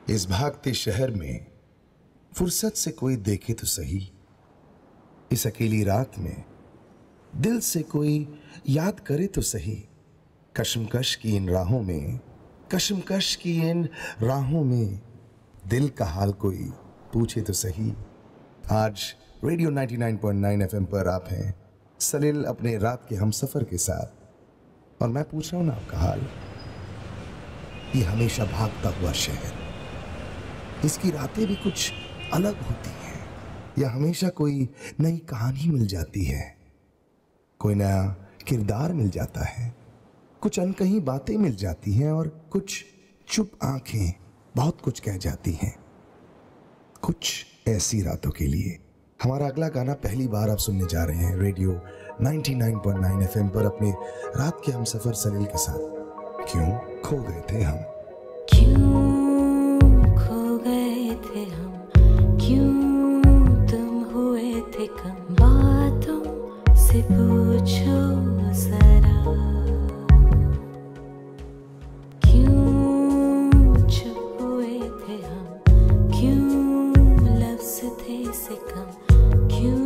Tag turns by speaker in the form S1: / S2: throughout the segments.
S1: इस भागते शहर में फुर्सत से कोई देखे तो सही, इस अकेली रात में दिल से कोई याद करे तो सही। कशमकश की इन राहों में, कशमकश की इन राहों में दिल का हाल कोई पूछे तो सही। आज रेडियो 99.9 एफएम पर आप हैं सलील अपने रात के हमसफर के साथ, और मैं पूछ रहा हूं ना आपका हाल। ये हमेशा भागता हुआ शहर, इसकी रातें भी कुछ अलग होती हैं, या हमेशा कोई नई कहानी मिल जाती है, कोई नया किरदार मिल जाता है, कुछ अनकही बातें मिल जाती हैं, और कुछ चुप आंखें बहुत कुछ कह जाती हैं। कुछ ऐसी रातों के लिए हमारा अगला गाना पहली बार आप सुनने जा रहे हैं रेडियो 99.9 एफएम पर अपने रात के हमसफर सलील के साथ। क्यों खो गए थे हम,
S2: क्यों खो गए थे हम, क्यों तुम हुए थे कम, बातों से पूछो जरा, क्यों चुप हुए थे हम, क्यों लफ्ज़ थे से कम, क्यों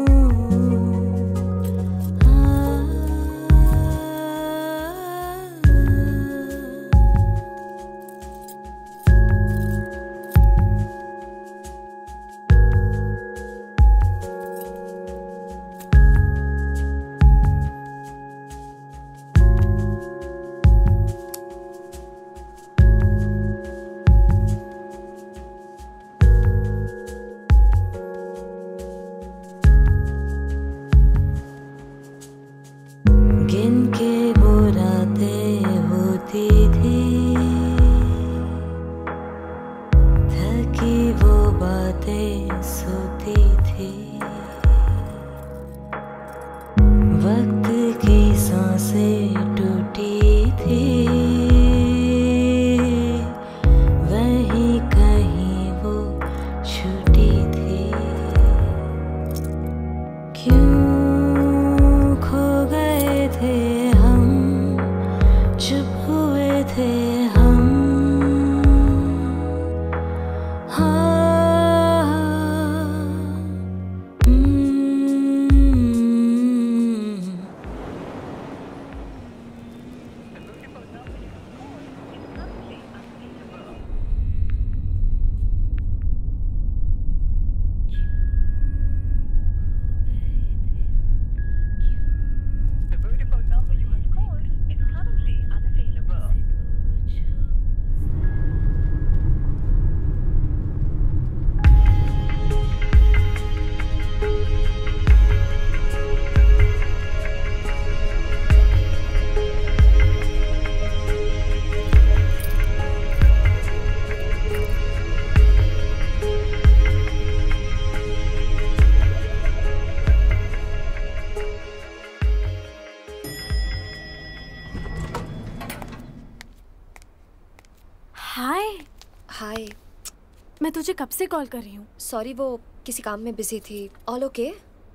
S3: तुझे कब से कॉल कर रही हूँ।
S4: सॉरी, वो किसी काम में बिजी थी। All okay?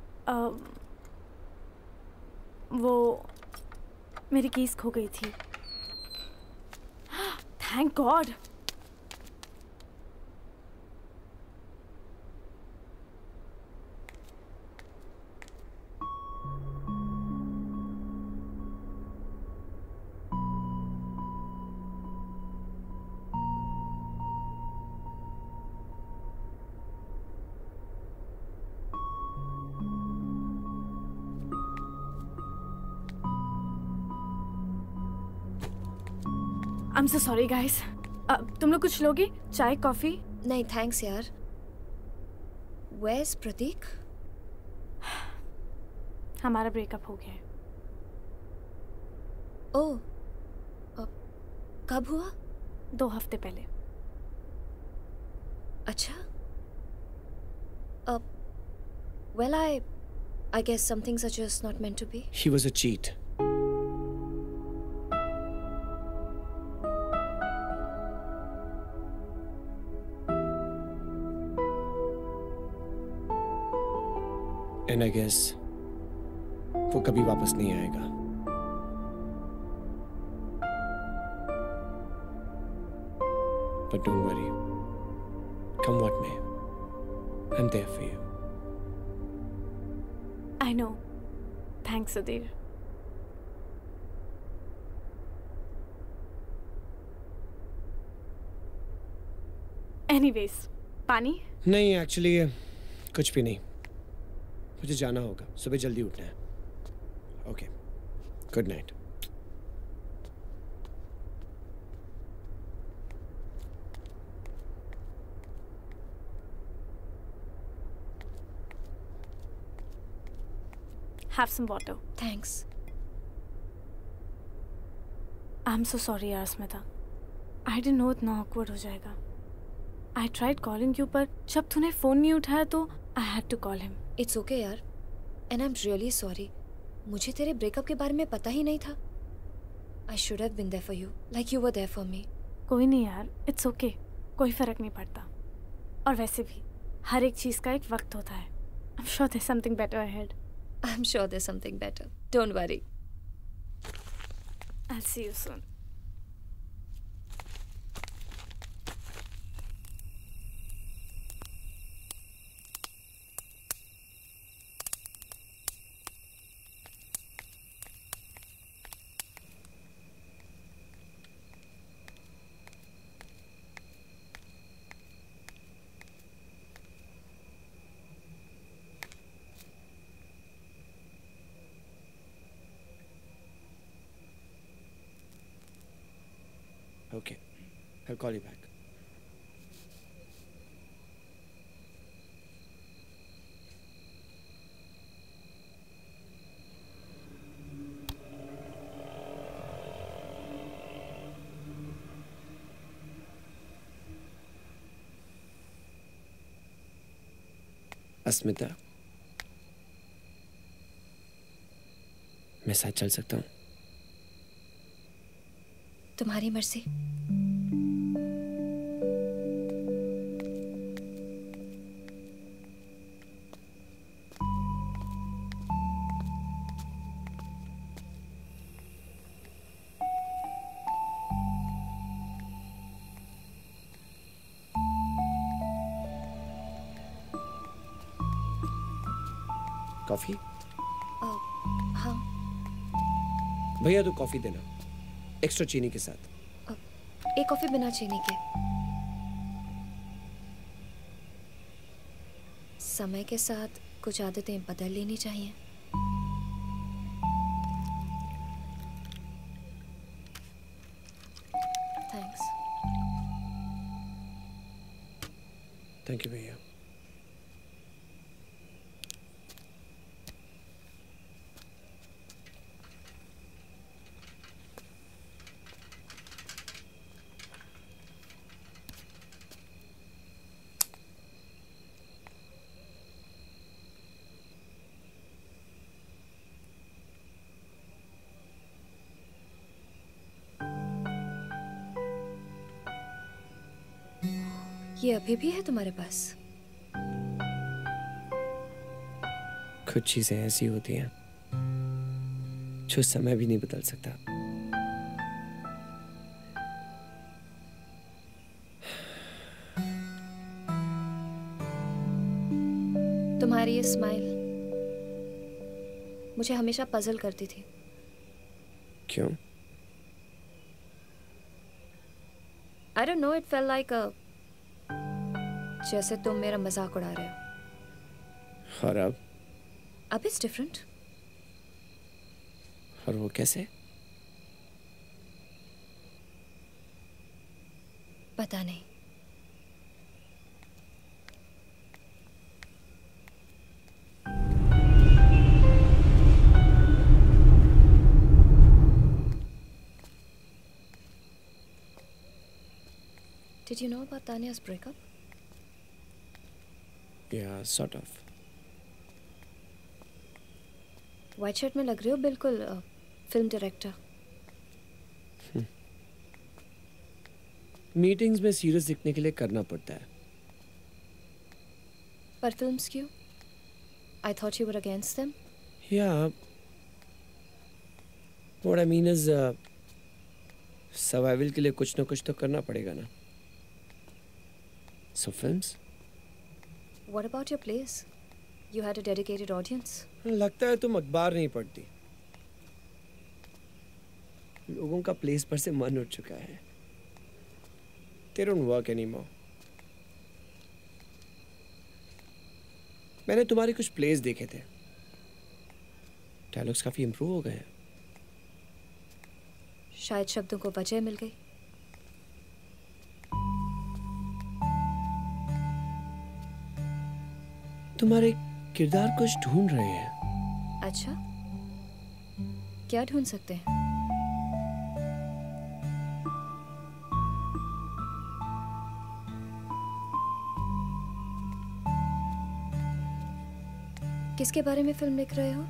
S3: वो मेरी कीज खो गई थी। Thank God. I'm so sorry guys. तुम लोग कुछ लोगे? चाय कॉफी?
S4: नहीं थैंक्स यार। Where's प्रतीक?
S3: हमारा ब्रेकअप हो गया है।
S4: ओह, कब हुआ?
S3: 2 हफ्ते पहले।
S4: अच्छा। Well, I guess some things are just not meant to be.
S5: He was a cheat. And I guess वो कभी वापस नहीं आएगा। But don't worry, Come what may, I'm there for you.
S3: I know. Thanks, Sudhir. Anyways, पानी?
S5: नहीं, actually कुछ भी नहीं. मुझे जाना होगा. सुबह जल्दी उठना है. Okay. Good night.
S3: Have some water.
S4: Thanks.
S3: I'm so sorry, यार स्मिता. I didn't know इतना awkward हो जाएगा. I tried calling you, पर जब तूने फोन नहीं उठाया तो I had to call him.
S4: It's okay यार. And I'm really sorry. मुझे तेरे ब्रेकअप के बारे में पता ही नहीं था. I should have been there for you, like you were there for me.
S3: कोई नहीं यार, it's okay. कोई फर्क नहीं पड़ता. और वैसे भी हर एक चीज का एक वक्त होता है. I'm sure there's something better ahead.
S4: I'm sure there's something better. Don't worry.
S3: I'll see you soon.
S5: Okay, I'll call you back. अस्मिता, मैं साथ चल सकता हूँ?
S4: तुम्हारी मर्जी.
S5: कॉफी?
S4: हाँ.
S5: भैया तू कॉफी देना, एक्स्ट्रा चीनी के साथ.
S4: एक कॉफी बिना चीनी के. समय के साथ कुछ आदतें बदल लेनी चाहिए. थैंक्स.
S5: थैंक यू भैया.
S4: ये अभी भी है तुम्हारे पास?
S5: कुछ चीजें ऐसी होती हैं जो समय भी नहीं बदल सकता.
S4: तुम्हारी ये स्माइल मुझे हमेशा पजल करती थी.
S5: क्यों?
S4: I don't know, it felt like a जैसे तुम मेरा मजाक उड़ा रहे हो.
S5: और
S4: अब इट्स डिफरेंट.
S5: और वो कैसे?
S4: पता नहीं. Did you know about Tanya's breakup?
S5: Yeah, sort of.
S4: White shirt में लग रहे हो बिल्कुल फिल्म डायरेक्टर.
S5: मीटिंग्स में सीरियस दिखने के लिए करना पड़ता है.
S4: पर फिल्म्स क्यों? I thought you were against them.
S5: Yeah. What I mean is, survival के लिए कुछ ना कुछ तो करना पड़ेगा ना. So films?
S4: What about your plays? You had a dedicated audience.
S5: लगता है तुम अखबार नहीं पढ़ती। लोगों का प्लेस पर से मन उठ चुका है। They don't work anymore. मैंने तुम्हारे कुछ प्लेस देखे थे। डायलॉग्स काफी इम्प्रूव हो गए हैं।
S4: शायद शब्दों को वजह मिल गई।
S5: तुम्हारे किरदार कुछ ढूंढ रहे हैं।
S4: अच्छा, क्या ढूंढ सकते हैं? किसके बारे में फिल्म लिख रहे हो?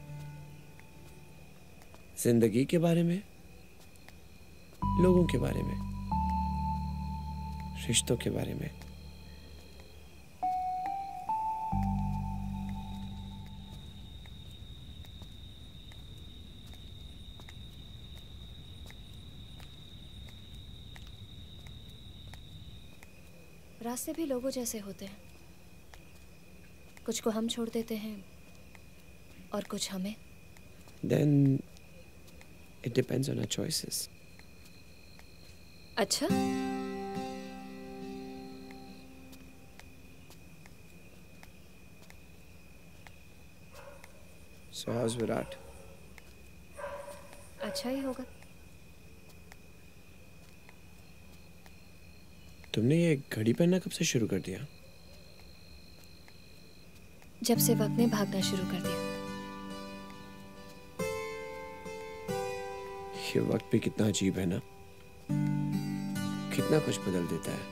S5: जिंदगी के बारे में, लोगों के बारे में, रिश्तों के बारे में।
S4: रास्ते भी लोगों जैसे होते हैं। कुछ को हम छोड़ देते हैं और कुछ हमें।
S5: Then it depends on our choices.
S4: अच्छा,
S5: So how's Virat?
S4: अच्छा ही होगा।
S5: तुमने ये घड़ी पहनना कब से शुरू कर दिया?
S4: जब से वक्त ने भागना शुरू कर दिया।
S5: ये वक्त भी कितना अजीब है ना, कितना कुछ बदल देता है।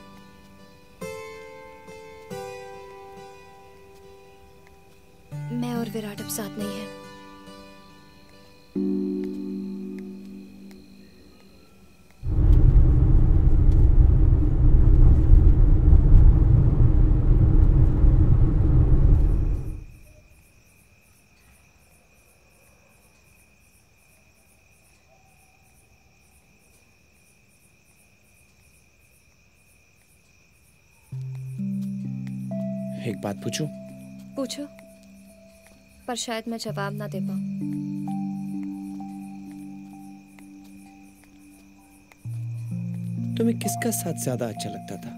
S4: मैं और विराट अब साथ नहीं है।
S5: एक बात पूछूं?
S4: पूछो, पर शायद मैं जवाब ना दे पाऊं।
S5: तुम्हें किसका साथ ज्यादा अच्छा लगता था,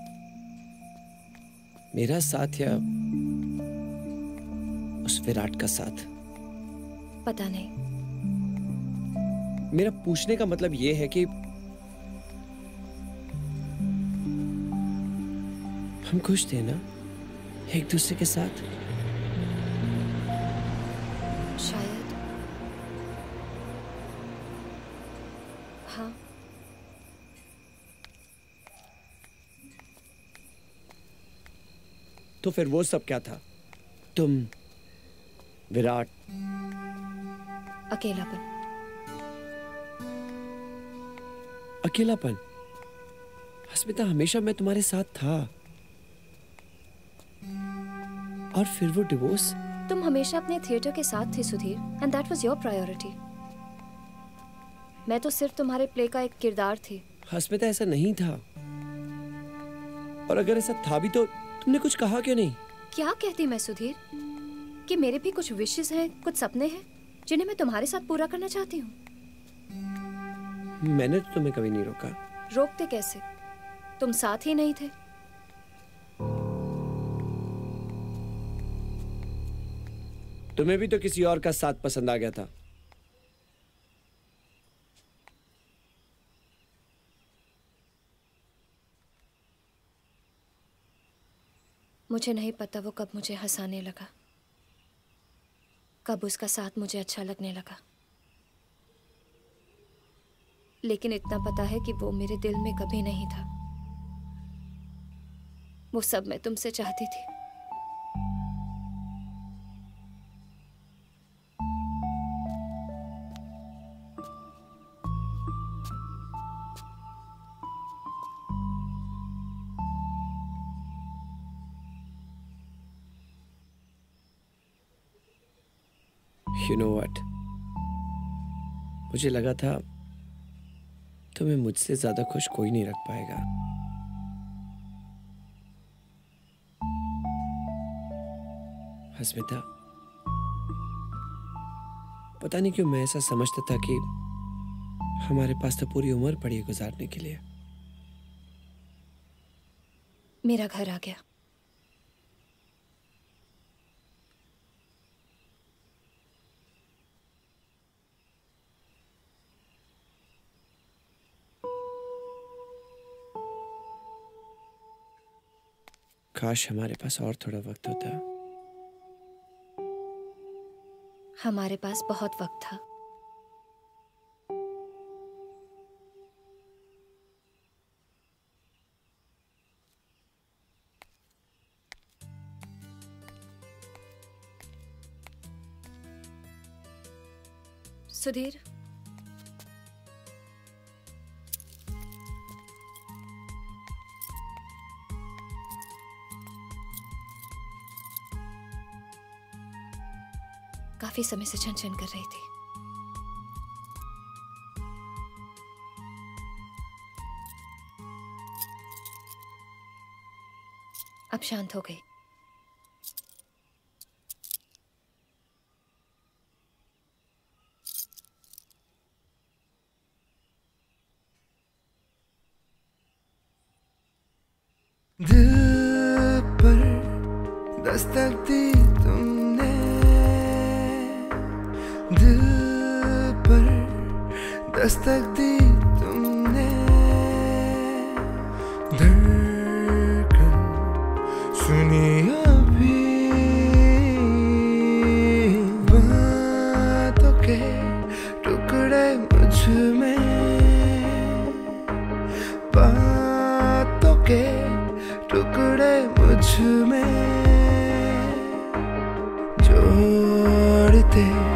S5: मेरा साथ या उस विराट का साथ?
S4: पता नहीं।
S5: मेरा पूछने का मतलब यह है कि हम खुश थे ना एक दूसरे के साथ?
S4: शायद हाँ।
S5: तो फिर वो सब क्या था? तुम, विराट,
S4: अकेलापन।
S5: अकेलापन? अस्मिता, हमेशा मैं तुम्हारे साथ था। और फिर वो डिवोर्स?
S4: तुम हमेशा अपने थिएटर के साथ थे Sudhir, and that was your priority. मैं तो सिर्फ तुम्हारे प्ले का एक किरदार थी।
S5: अस्मिता, ऐसा नहीं था। और अगर ऐसा था भी तो तुमने कुछ कहा क्यों नहीं?
S4: क्या कहती मैं सुधीर, कि मेरे भी कुछ विशेस हैं, कुछ सपने हैं जिन्हें मैं तुम्हारे साथ पूरा करना चाहती हूँ।
S5: मैंने तो तुम्हें कभी नहीं रोका।
S4: रोकते कैसे? तुम साथ ही नहीं थे।
S5: तुम्हें भी तो किसी और का साथ पसंद आ गया था।
S4: मुझे नहीं पता वो कब मुझे हंसाने लगा, कब उसका साथ मुझे अच्छा लगने लगा, लेकिन इतना पता है कि वो मेरे दिल में कभी नहीं था। वो सब मैं तुमसे चाहती थी।
S5: You know what? मुझे लगा था तुम्हें मुझसे ज्यादा खुश कोई नहीं रख पाएगा। अस्मिता, पता नहीं क्यों मैं ऐसा समझता था कि हमारे पास तो पूरी उम्र पड़ी है गुजारने के लिए।
S4: मेरा घर आ गया।
S5: काश हमारे पास और थोड़ा वक्त होता।
S4: हमारे पास बहुत वक्त था। सुधीर, काफी समय से छन कर रही थी। अब शांत हो गई।
S6: दिल पर दस्तक दी तुमने, दिल पर दस्तक दी तुमने, धड़कन सुनी अभी, बातों के टुकड़े मुझ में, बातों के टुकड़े मुझ में जोड़ते